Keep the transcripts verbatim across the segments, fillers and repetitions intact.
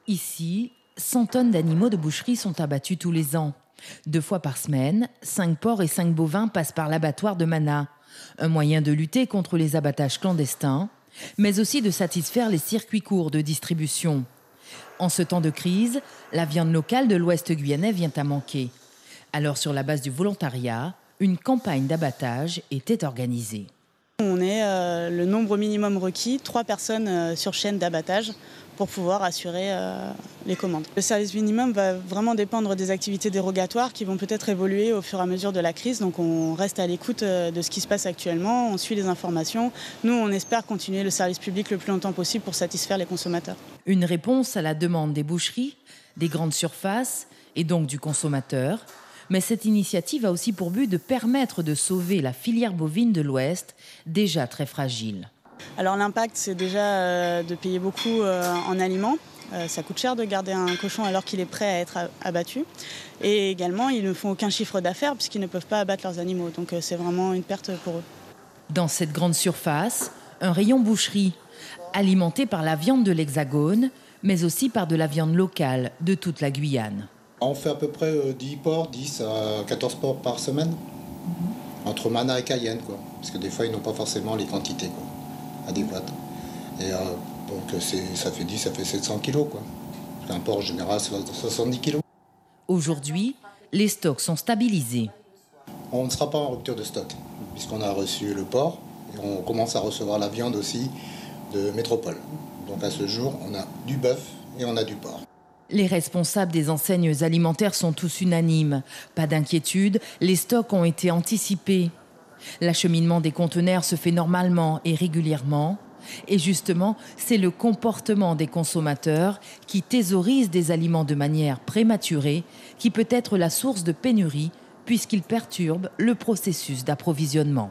Ici, cent tonnes d'animaux de boucherie sont abattus tous les ans. Deux fois par semaine, cinq porcs et cinq bovins passent par l'abattoir de Mana. Un moyen de lutter contre les abattages clandestins, mais aussi de satisfaire les circuits courts de distribution. En ce temps de crise, la viande locale de l'Ouest guyanais vient à manquer. Alors, sur la base du volontariat, une campagne d'abattage était organisée. On est euh, le nombre minimum requis, trois personnes euh, sur chaîne d'abattage pour pouvoir assurer euh, les commandes. Le service minimum va vraiment dépendre des activités dérogatoires qui vont peut-être évoluer au fur et à mesure de la crise. Donc on reste à l'écoute euh, de ce qui se passe actuellement, on suit les informations. Nous, on espère continuer le service public le plus longtemps possible pour satisfaire les consommateurs. Une réponse à la demande des boucheries, des grandes surfaces et donc du consommateur. Mais cette initiative a aussi pour but de permettre de sauver la filière bovine de l'Ouest, déjà très fragile. Alors l'impact, c'est déjà euh, de payer beaucoup euh, en aliments. Euh, ça coûte cher de garder un cochon alors qu'il est prêt à être abattu. Et également, ils ne font aucun chiffre d'affaires puisqu'ils ne peuvent pas abattre leurs animaux. Donc euh, c'est vraiment une perte pour eux. Dans cette grande surface, un rayon boucherie, alimenté par la viande de l'Hexagone, mais aussi par de la viande locale de toute la Guyane. On fait à peu près dix porcs, dix à quatorze porcs par semaine, mmh. entre Mana et Cayenne, quoi. Parce que des fois, ils n'ont pas forcément les quantités quoi, adéquates. Et euh, donc, c'est, ça fait dix, ça fait sept cents kilos. Quoi. Un porc, en général, c'est soixante-dix kilos. Aujourd'hui, les stocks sont stabilisés. On ne sera pas en rupture de stock, puisqu'on a reçu le porc, et on commence à recevoir la viande aussi de métropole. Donc, à ce jour, on a du bœuf et on a du porc. Les responsables des enseignes alimentaires sont tous unanimes. Pas d'inquiétude, les stocks ont été anticipés. L'acheminement des conteneurs se fait normalement et régulièrement. Et justement, c'est le comportement des consommateurs qui thésaurisent des aliments de manière prématurée qui peut être la source de pénurie puisqu'il perturbe le processus d'approvisionnement.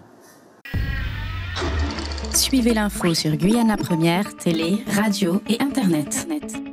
Suivez l'info sur Guyana Première, télé, radio et Internet.